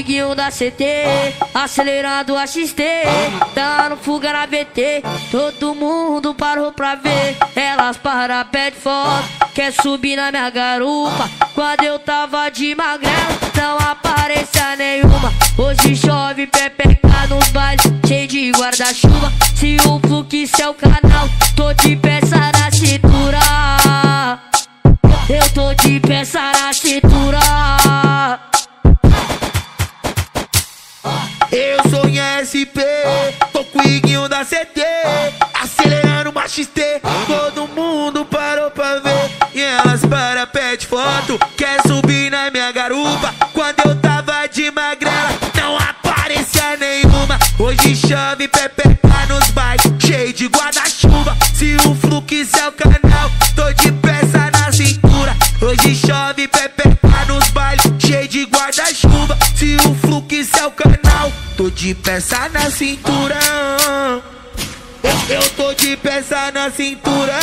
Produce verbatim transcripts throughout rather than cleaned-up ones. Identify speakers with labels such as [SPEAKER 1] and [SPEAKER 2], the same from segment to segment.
[SPEAKER 1] Iguinho da C T, acelerando a X T, dando fuga na B T. Todo mundo parou pra ver, elas para, pede foto, quer subir na minha garupa. Quando eu tava de magrelo, não aparecia nenhuma. Hoje chove pepeca nos bailes, cheio de guarda-chuva. Se o fluxo é o canal, tô de peça na cintura. Eu tô de peça na cintura.
[SPEAKER 2] Eu sou em S P, tô com o Iguinho da C T, acelerando uma X T. Todo mundo parou pra ver, e elas para, pede foto, quer subir na minha garupa. Quando eu tava de magrela, não aparecia nenhuma. Hoje chove pepeca nos bailes, cheio de guarda-chuva. Se o fluxo é o canal, tô de peça na cintura. Hoje chove pepeca nos bailes, cheio de guarda-chuva. Se o fluxo é o canal, tô de peça na cintura. Eu, eu tô de peça na cintura.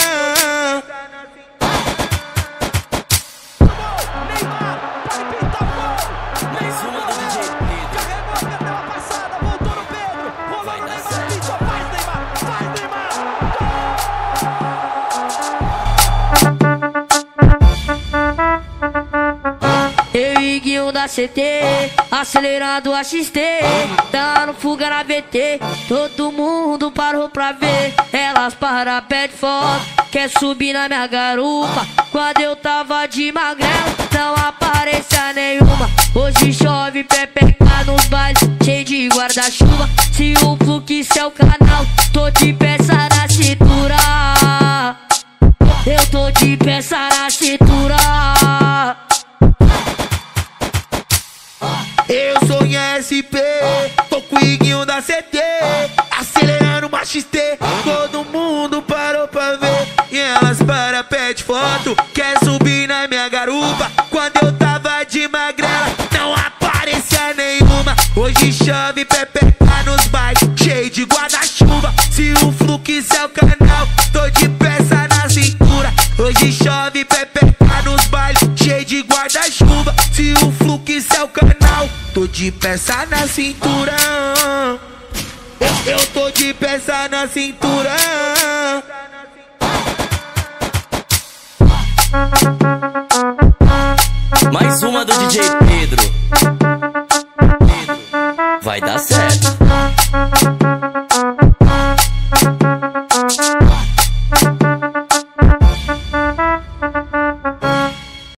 [SPEAKER 1] Eu e Iguinho da C T, acelerando a X T, dando fuga na B T. Todo mundo parou pra ver, elas para, pede foto, quer subir na minha garupa. Quando eu tava de magrelo, não aparecia nenhuma. Hoje chove pepeca nos bailes, cheio de guarda-chuva. Se o fluxo é o canal, tô de peça na cintura. Eu tô de peça na cintura.
[SPEAKER 2] Eu sou em S P, tô com o Iguinho da C T, acelerando uma X T. Todo mundo parou pra ver, e elas para, pede foto, quer subir na minha garupa. Quando eu tava de magrela, não aparecia nenhuma. Hoje chove pepeca nos bailes, cheio de guarda-chuva. Se o fluxo é o canal, tô de peça na cintura. Hoje chove pepeca nos bailes, cheio de guarda-chuva. Se o fluxo é o canal, tô de peça na cintura. Eu, eu tô de peça na cintura.
[SPEAKER 3] Mais uma do D J